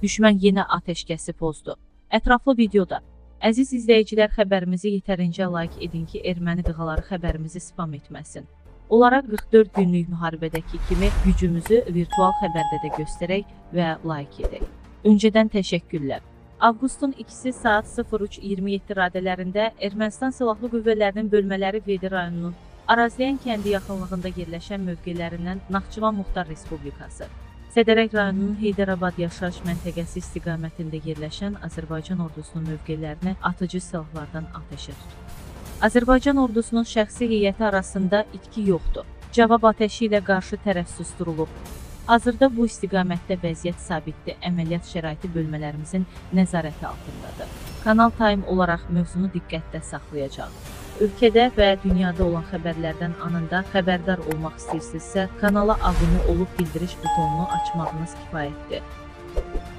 Düşmən yenə atəşkəsi pozdu. Ətraflı videoda. Əziz izləyicilər, xəbərimizi yetərincə like edin ki, erməni qığaları xəbərimizi spam etməsin. Onlara 44 günlük müharibədəki kimi gücümüzü virtual xəbərdə də göstərək və like edək. Öncədən təşəkkürlər. Avqustun 2-si saat 03:27 radələrində Ermənistan Silahlı Qüvvələrinin bölmələri Vedi rayonunun Arazliyan kəndi yaxınlığında yerləşən mövqelərindən Naxçıvan Muxtar Respublikası, Sədərək rayonunun Heydərabad yaşayış məntəqəsi istiqamətində yerləşən Azərbaycan ordusunun mövqelərini atıcı silahlardan atəşə tutub. Azərbaycan ordusunun şəxsi heyəti arasında itki yoxdur. Cavab atəşi ilə qarşı tərəf susdurulub. Hazırda bu istiqamətdə vəziyyət sabitdir. Əməliyyat şəraiti bölmələrimizin nəzarəti altındadır. Kanal Time olaraq mövzunu diqqətdə saxlayacaq. Ölkədə və dünyada olan xəbərlərdən anında xəbərdar olmaq istəyirsinizsə, kanala abunə olub bildiriş butonunu açmağınız kifayətdir.